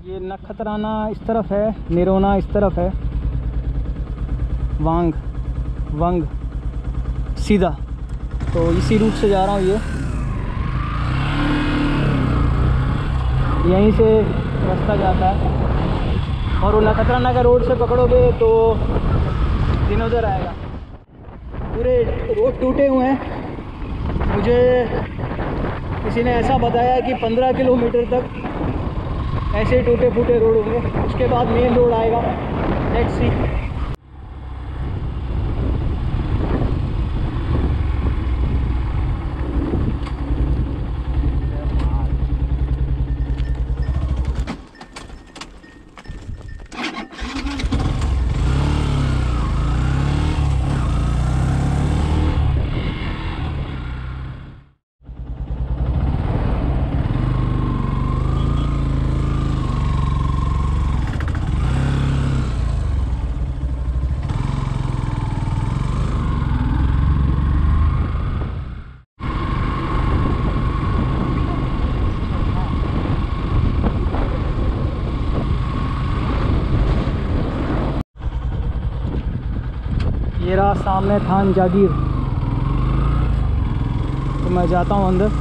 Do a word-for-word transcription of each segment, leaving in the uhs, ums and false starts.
ये नखत्राना इस तरफ है, निरोना इस तरफ है, वांग वंग सीधा। तो इसी रूट से जा रहा हूँ। ये यहीं से रास्ता जाता है और वो नखत्राना का रोड से पकड़ोगे तो दिनोदर आएगा। पूरे रोड टूटे हुए हैं। मुझे किसी ने ऐसा बताया कि पंद्रह किलोमीटर तक ऐसे टूटे फूटे रोड होंगे, उसके बाद मेन रोड आएगा। Let's see. ये रहा सामने थान जागीर। तो मैं जाता हूँ अंदर।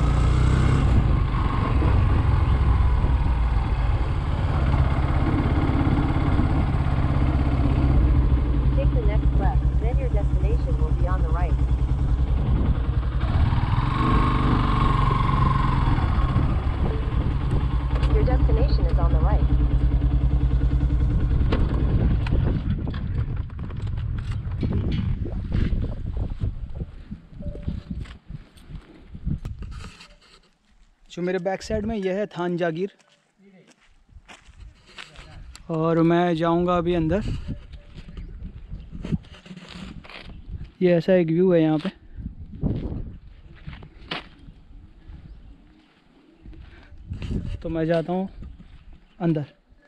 Take the next left, then your destination will be on the right. Your destination is on the right. जो मेरे बैक साइड में यह है थान जागीर और मैं जाऊंगा अभी अंदर। ये ऐसा एक व्यू है यहाँ पे। तो मैं जाता हूँ अंदर।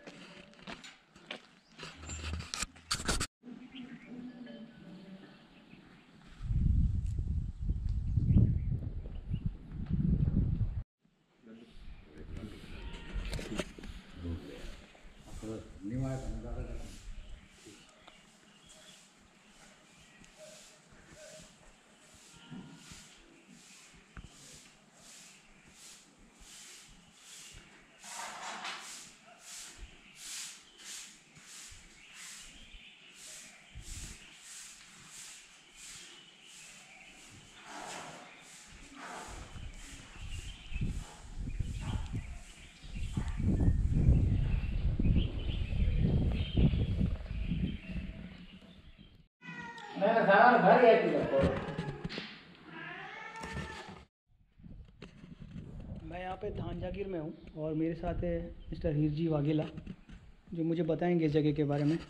मैं यहाँ पे थान जागीर में हूँ और मेरे साथ है मिस्टर हिरजी वाघेला, जो मुझे बताएंगे जगह के बारे में।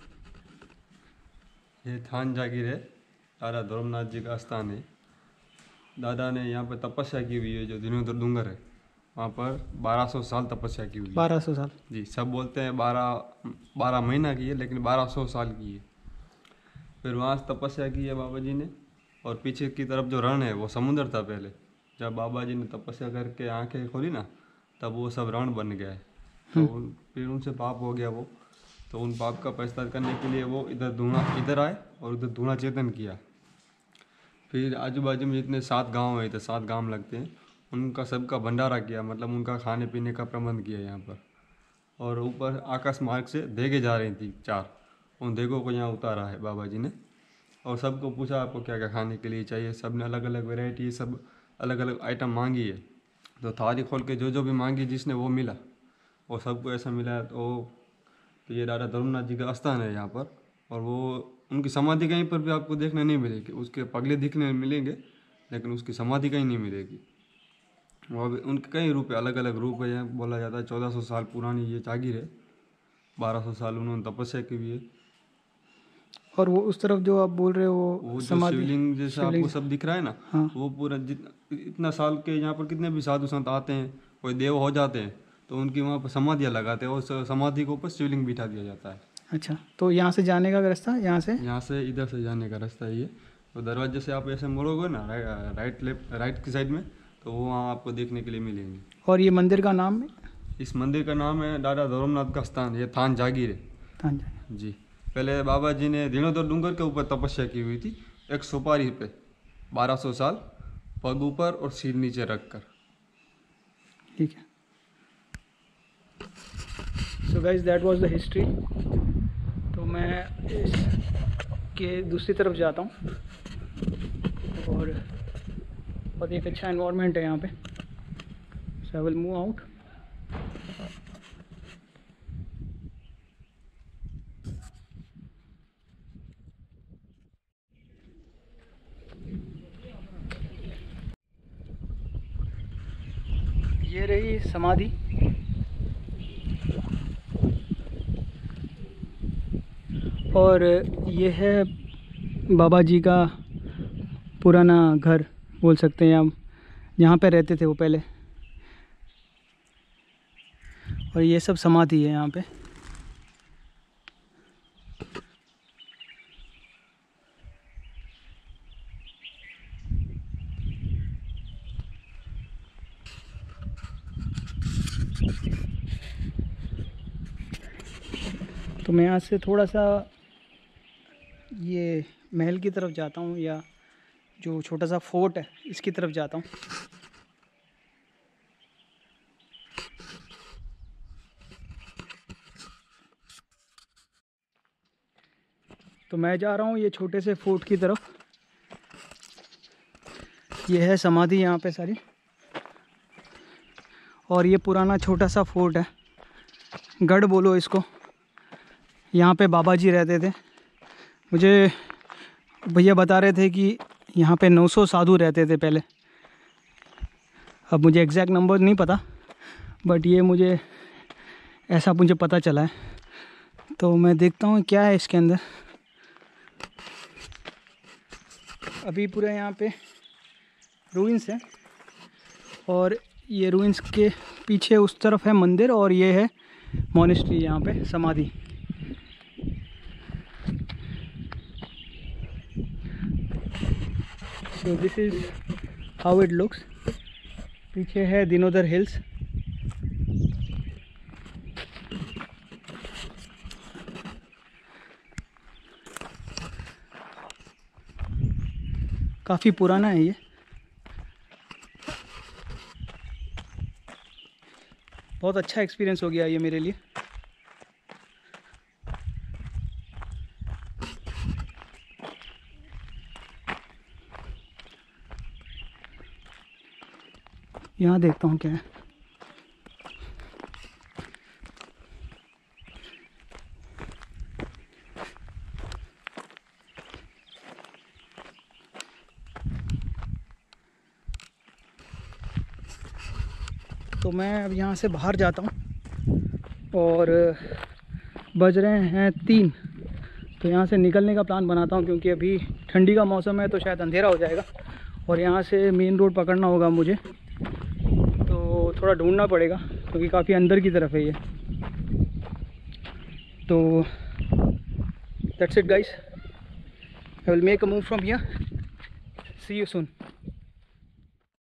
ये थान जागीर है, दादा धर्मनाथ जी का स्थान है। दादा ने यहाँ पर तपस्या की हुई है, जो दिनोदर डूंगर है वहाँ पर बारह सौ साल तपस्या की हुई है। बारह सौ साल जी, सब बोलते हैं बारह बारह महीना की है, लेकिन बारह सौ साल की है। फिर वहाँ से तपस्या की है बाबा जी ने, और पीछे की तरफ जो रण है वो समुद्र था पहले। जब बाबा जी ने तपस्या करके आंखें खोली ना, तब वो सब रण बन गया है। तो उन फिर उनसे पाप हो गया वो, तो उन पाप का पश्चाताप करने के लिए वो इधर धूणा इधर आए और उधर धूणा चेतन किया। फिर आजू बाजू में जितने सात गांव हैं, इधर सात गांव लगते हैं, उनका सबका भंडारा किया, मतलब उनका खाने पीने का प्रबंध किया यहाँ पर। और ऊपर आकाश मार्ग से देगे जा रही थी चार, उन देगों को यहाँ उतारा है बाबा जी ने। और सबको पूछा आपको क्या क्या खाने के लिए चाहिए, सब ने अलग अलग वेराइटी, सब अलग अलग आइटम मांगी है। तो थाली खोल के जो जो भी मांगी जिसने वो मिला, और सबको ऐसा मिला। तो तो ये दादा धर्मनाथ जी का स्थान है यहाँ पर, और वो उनकी समाधि कहीं पर भी आपको देखने नहीं मिलेगी। उसके पगले दिखने मिलेंगे, लेकिन उसकी समाधि कहीं नहीं मिलेगी। वो भी उनके कई रूप है, अलग अलग रूप है। यहाँ बोला जाता है चौदह सौ साल पुरानी ये जागीर है, बारह सौ साल उन्होंने तपस्या की हुई है। और वो उस तरफ जो आप बोल रहे हो वो, वो जो समाधि शिवलिंग जैसा शिवलिंग आपको सब दिख रहा है ना, हाँ। वो पूरा जित इतना साल के यहाँ पर कितने भी साधु संत आते हैं, कोई देव हो जाते हैं, तो उनकी वहाँ पर समाधियाँ लगाते हैं, और स- समाधि के ऊपर शिवलिंग बिठा दिया जाता है। अच्छा, तो यहाँ से जाने का रास्ता, यहाँ से यहाँ से इधर से जाने का रास्ता है ये। तो दरवाजे से आप ऐसे मुड़ोगे ना, राइट राइट लेफ्ट राइट की साइड में, तो वो वहाँ आपको देखने के लिए मिलेंगे। और ये मंदिर का नाम है? इस मंदिर का नाम है दादा धर्मनाथ का स्थान। ये थान जागीर है हाँ जी। जी। पहले बाबा जी ने धीणोधर डूंगर के ऊपर तपस्या की हुई थी, एक सुपारी पे बारह सौ साल, पग ऊपर और सिर नीचे रख कर। ठीक है। So guys that was the history. तो मैं इसके दूसरी तरफ जाता हूँ और बहुत एक अच्छा एनवायरनमेंट है यहाँ पे। So I will move out. ये रही समाधि। और ये है बाबा जी का पुराना घर बोल सकते हैं हम, यहाँ पे रहते थे वो पहले। और ये सब समाधि है यहाँ पे। तो मैं यहाँ से थोड़ा सा ये महल की तरफ जाता हूँ, या जो छोटा सा फोर्ट है इसकी तरफ जाता हूँ। तो मैं जा रहा हूँ ये छोटे से फोर्ट की तरफ। ये है समाधि यहाँ पे सारी, और ये पुराना छोटा सा फोर्ट है, गढ़ बोलो इसको। यहाँ पे बाबा जी रहते थे। मुझे भैया बता रहे थे कि यहाँ पे नौ सौ साधु रहते थे पहले। अब मुझे एग्जैक्ट नंबर नहीं पता, बट ये मुझे ऐसा मुझे पता चला है। तो मैं देखता हूँ क्या है इसके अंदर। अभी पूरे यहाँ पे रूइंस है, और ये रूइंस के पीछे उस तरफ है मंदिर, और ये है मोनेस्ट्री यहाँ पे समाधि। So this is how it looks. पीछे है दिनोदर हिल्स। काफ़ी पुराना है ये। बहुत अच्छा एक्सपीरियंस हो गया ये मेरे लिए। यहाँ देखता हूँ क्या है। तो मैं अब यहाँ से बाहर जाता हूँ, और बज रहे हैं तीन। तो यहाँ से निकलने का प्लान बनाता हूँ, क्योंकि अभी ठंडी का मौसम है तो शायद अंधेरा हो जाएगा, और यहाँ से मेन रोड पकड़ना होगा मुझे। तो थोड़ा ढूंढना पड़ेगा, क्योंकि काफ़ी अंदर की तरफ है ये। तो that's it guys, I will make a move from here. See you soon.